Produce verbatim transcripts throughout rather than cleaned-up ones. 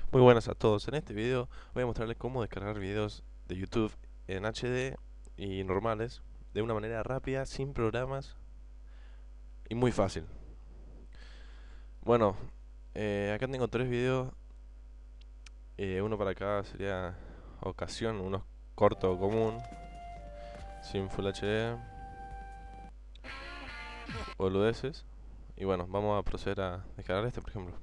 Muy buenas a todos. En este video voy a mostrarles cómo descargar videos de YouTube en H D y normales de una manera rápida, sin programas y muy fácil. Bueno, eh, acá tengo tres videos. Eh, uno para cada sería ocasión, uno corto común, sin Full H D, boludeces. Y bueno, vamos a proceder a descargar este, por ejemplo.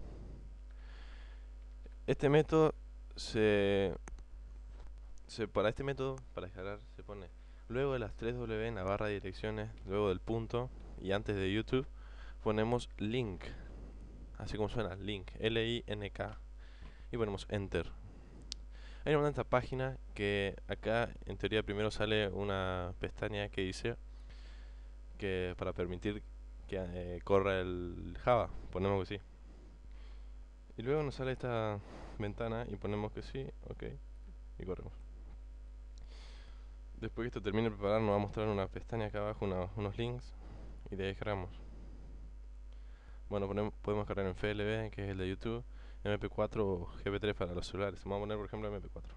Este método se, se para este método, para descargar, se pone luego de las tres W en la barra de direcciones, luego del punto y antes de YouTube, ponemos link, así como suena, link, L I N K, y ponemos enter. Hay una esta página que acá en teoría primero sale una pestaña que dice que para permitir que eh, corra el Java, ponemos que sí. Y luego nos sale esta ventana y ponemos que sí, ok, y corremos. Después que esto termine de preparar nos va a mostrar una pestaña acá abajo, una, unos links, y de ahí descargamos. Bueno, ponemos, podemos cargar en F L V, que es el de YouTube, M P cuatro o G P tres para los celulares. Vamos a poner por ejemplo M P cuatro.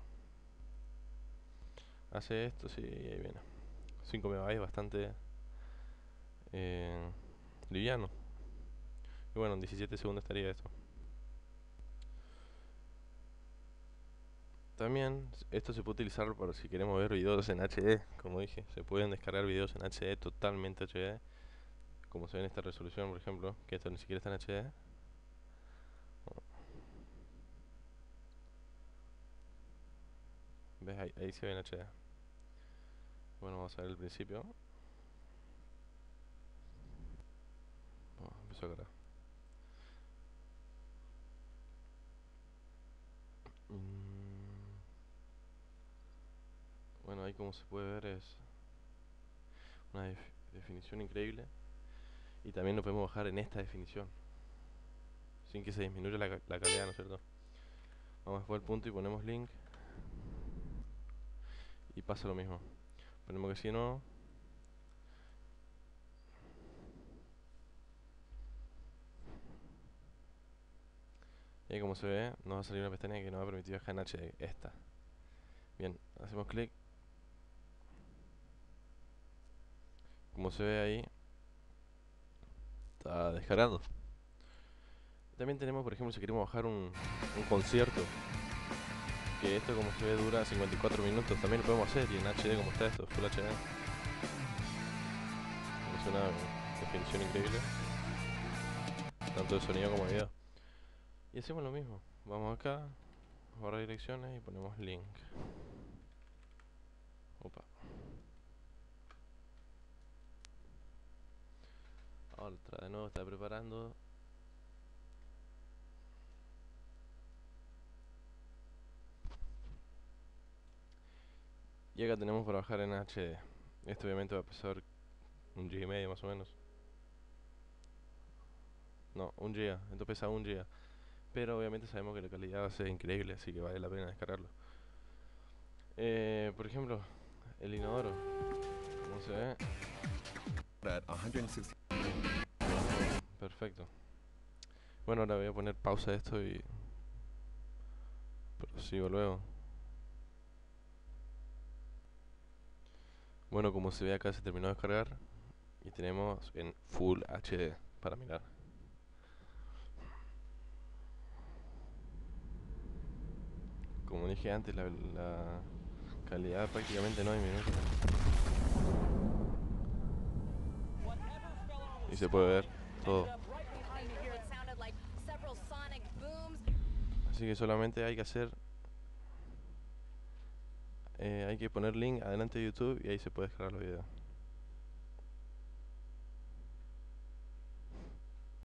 Hace esto, sí, y ahí viene. cinco megabytes, bastante eh, liviano. Y bueno, en diecisiete segundos estaría esto. También esto se puede utilizar para si queremos ver videos en H D. Como dije, se pueden descargar videos en H D, totalmente H D. Como se ve en esta resolución, por ejemplo, que esto ni siquiera está en H D. ¿Ves? Ahí, ahí se ve en H D. Bueno, vamos a ver el principio. Oh, empezó a cargar. Mm, bueno, ahí como se puede ver es una def definición increíble. Y también lo podemos bajar en esta definición, sin que se disminuya la, la calidad, ¿no es cierto? Vamos después al punto y ponemos link. Y pasa lo mismo. Ponemos que sí o no. Y ahí como se ve, nos va a salir una pestaña que nos va a permitir bajar en H D. Esta. Bien, hacemos clic. Como se ve ahí, está descargando. También tenemos, por ejemplo, si queremos bajar un, un concierto, que esto como se ve dura cincuenta y cuatro minutos, también lo podemos hacer. Y en H D como está esto, Full H D. Es una definición increíble, tanto de sonido como de video. Y hacemos lo mismo. Vamos acá, barra de direcciones y ponemos link. Opa. Otra de nuevo está preparando. Y acá tenemos para bajar en H D. Esto obviamente va a pesar un giga y medio más o menos. No, un giga. Esto pesa un giga. Pero obviamente sabemos que la calidad va a ser increíble, así que vale la pena descargarlo. Eh, por ejemplo, el inodoro. ¿Cómo se ve? Perfecto. Bueno, ahora voy a poner pausa a esto y prosigo luego. Bueno, como se ve acá se terminó de descargar y tenemos en Full H D para mirar. Como dije antes, la, la calidad prácticamente no disminuye. Y se puede ver todo. Así que solamente hay que hacer eh, hay que poner link adelante de YouTube y ahí se puede descargar los videos.